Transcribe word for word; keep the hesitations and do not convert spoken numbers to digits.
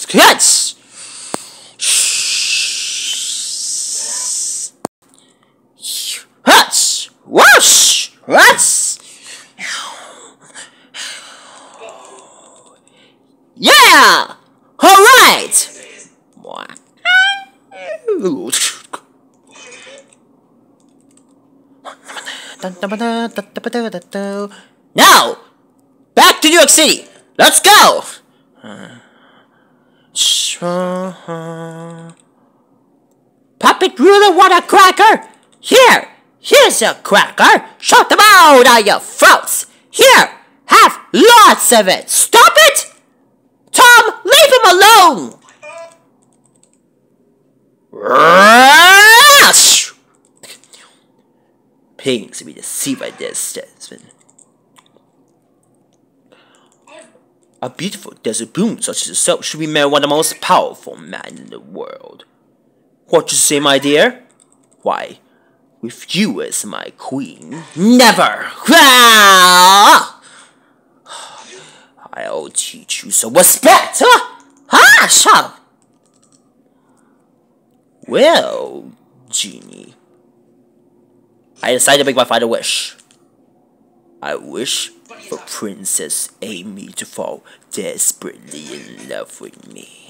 Yes! Huts! Whoosh! Huts! Yeah! Alright! Now! Back to New York City! Let's go! Puppet ruler want a cracker? Here! Here's a cracker! Shut them out of your throats! Here! Have lots of it! Stop it! Tom, leave him alone! Pains to be deceived by this desert. A beautiful desert boon such as yourself should be made one of the most powerful men in the world. What you say, my dear? Why, with you as my queen, never! I'll teach you some respect! Huh? Ah, shut up! Well, genie, I decided to make my final wish. I wish for Princess Amy to fall desperately in love with me.